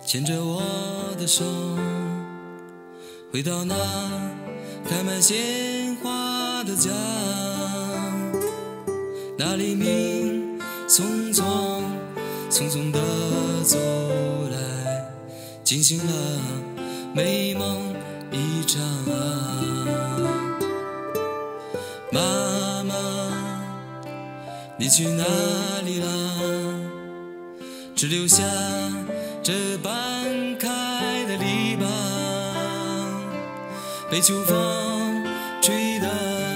牵着我的手，回到那开满鲜花的家，那黎明匆匆匆匆地走来，惊醒了美梦一场。妈妈，你去哪里了？只留下这半开的篱笆，被秋风吹得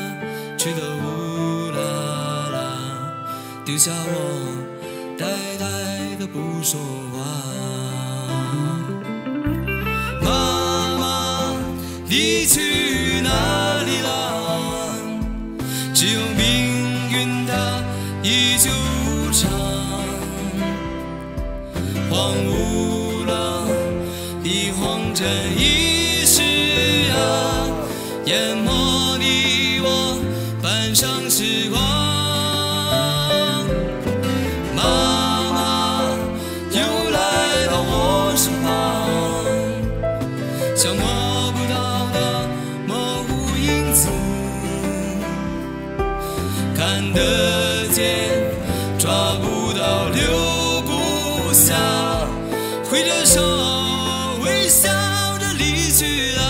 呜啦啦，丢下我呆呆的不说话。妈妈，你去哪里了？只有命运它依旧无常，荒芜了你红尘一世啊，淹没你我半生时光。妈妈又来到我身旁，像摸不到的模糊影子，看得见抓不到留不下，挥着手微笑着离去了。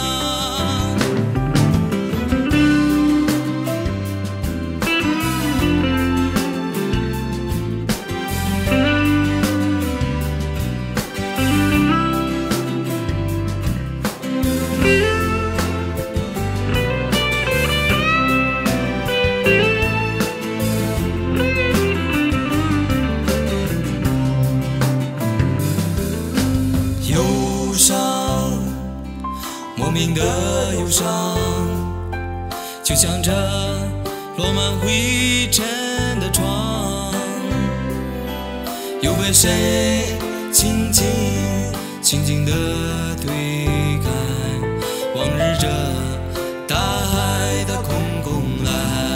忧伤，莫名的忧伤，就像这落满灰尘的窗，又被谁轻轻地推开，往日这大海的空来。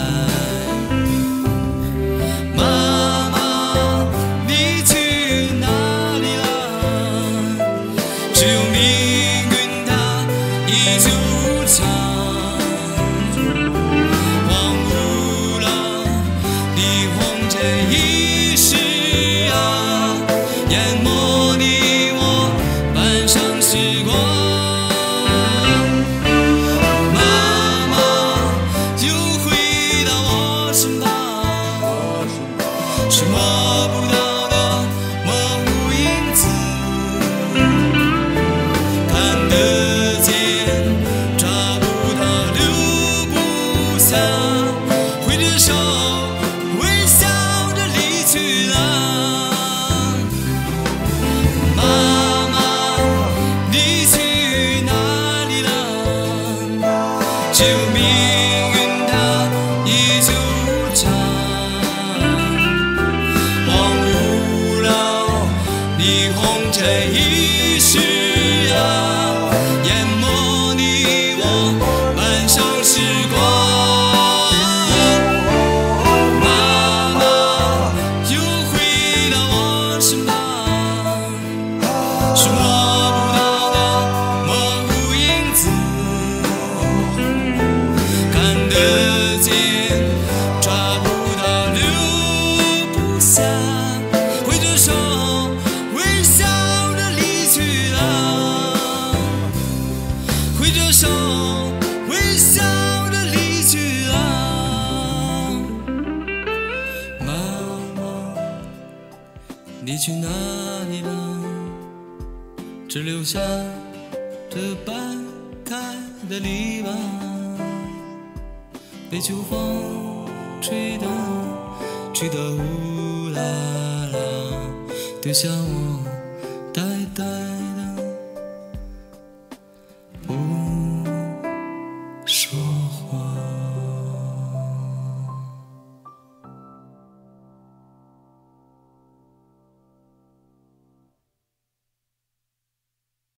妈妈，你去哪里了？只有命运它依旧无常，荒芜了你红尘一世啊，淹没你我半生时光。妈妈又回到我身旁，是摸不到的模糊影子，看得见抓不到留不下，挥着手微笑着离去了。妈妈，你去哪里了？只有命运它依旧无常，荒芜了你红尘一世啊，淹没你我半生时光。妈妈又回到我身旁，是摸不到的模糊影子，看得见抓不到留不下，挥着手微笑着离去了，挥着手微笑着离去了。妈妈，你去哪里了？只留下这半开的篱笆，被秋风吹得呜啦啦，丢下我